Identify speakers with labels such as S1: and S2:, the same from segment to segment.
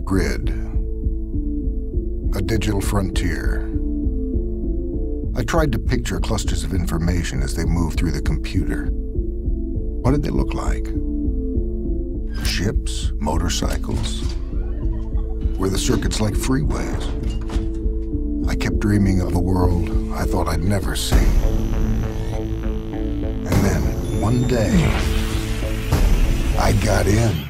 S1: grid, a digital frontier. I tried to picture clusters of information as they moved through the computer. What did they look like? Ships? Motorcycles? Were the circuits like freeways? I kept dreaming of a world I thought I'd never see. And then, one day, I got in.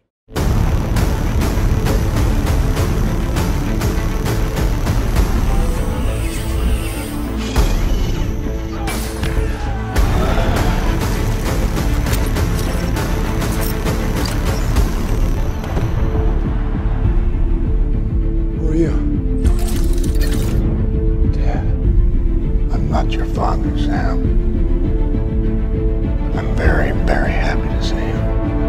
S2: Who are you?
S1: Dad, I'm not your father, Sam. I'm very, very happy to see you.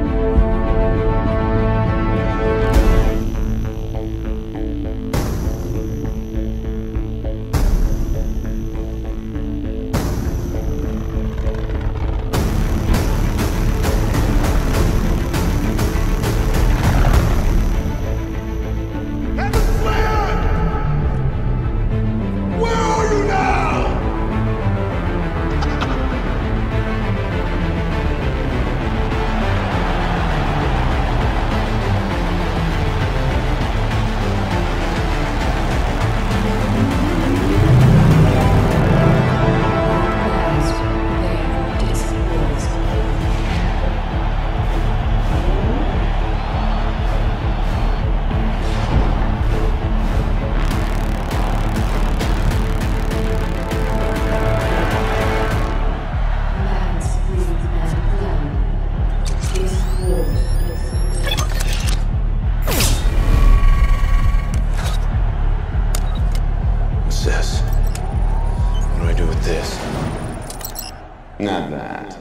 S3: Not that.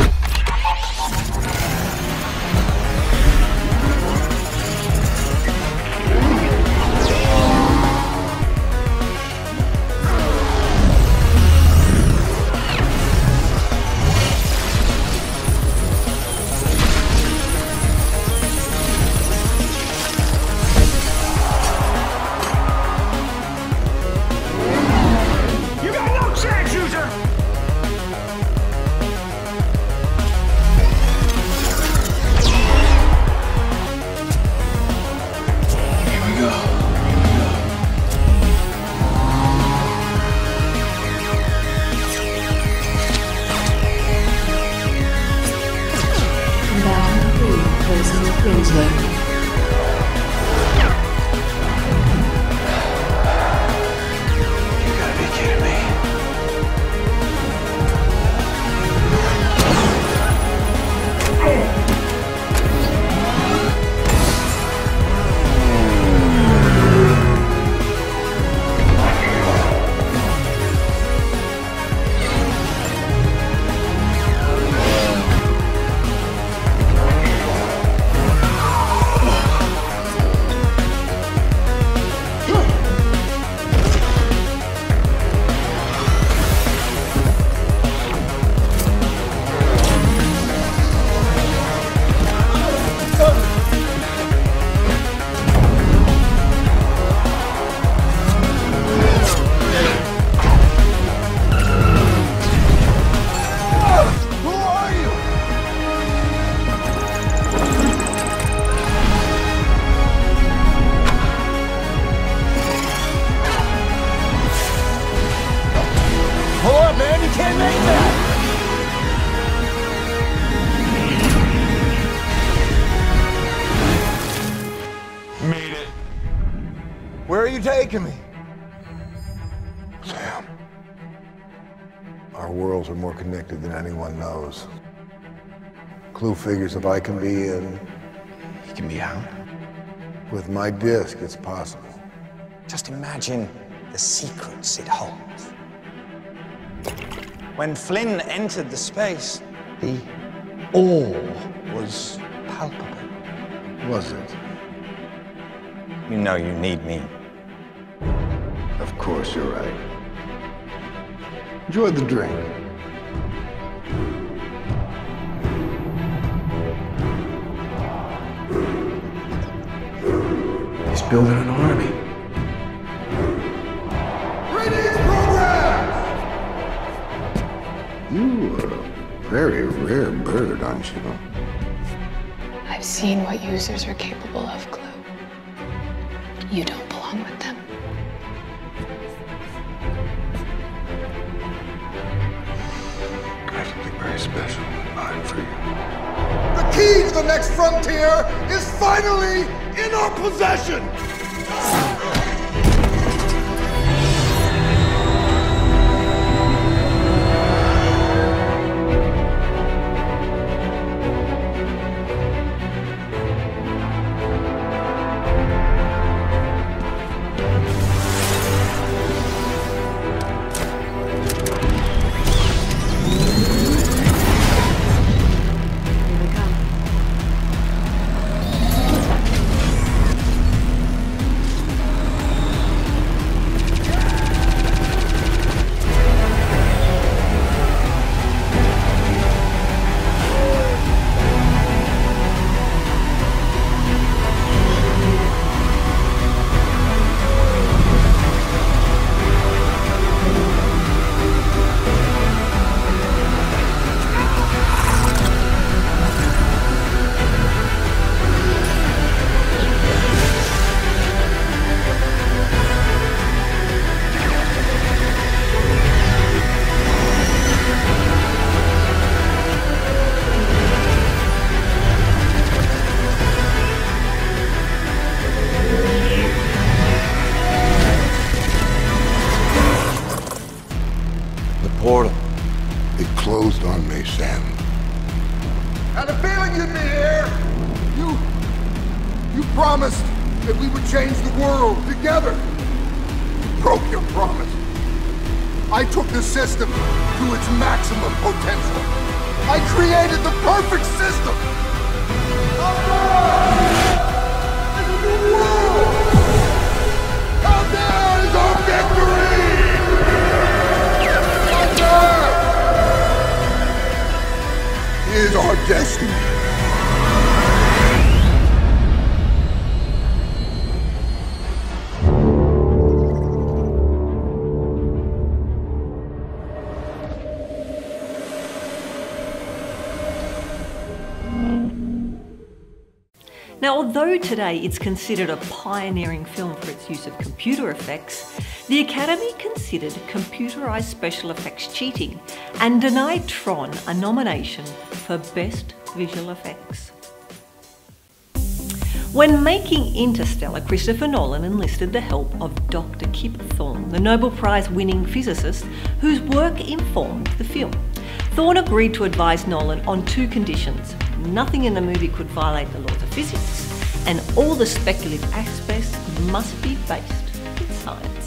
S2: Where are you taking me?
S1: Sam, our worlds are more connected than anyone knows. Clue figures if I can be in.
S3: You can be out.
S1: With my disc, it's possible.
S4: Just imagine the secrets it holds. When Flynn entered the space, the awe was palpable.
S1: Was it?
S4: You know you need me.
S1: Of course, you're right. Enjoy the drink.
S3: building an army.
S2: Greetings, programs!
S1: You are a very rare bird, aren't you?
S5: I've seen what users are capable of, Clue. You don't belong with them.
S1: I have something very special in mind for you.
S2: The key to the next frontier is finally in our possession!
S3: Portal.
S1: It closed on me, Sam.
S2: Had a feeling you'd be here! You promised that we would change the world together. You broke your promise. I took the system to its maximum potential. I created the perfect system! Out there! There's a new world! Out there is our victory! Is our destiny.
S6: Now, although today it's considered a pioneering film for its use of computer effects, the Academy considered computerised special effects cheating and denied Tron a nomination for Best Visual Effects. When making Interstellar, Christopher Nolan enlisted the help of Dr. Kip Thorne, the Nobel Prize-winning physicist whose work informed the film. Thorne agreed to advise Nolan on two conditions: nothing in the movie could violate the laws of physics, and all the speculative aspects must be based in science.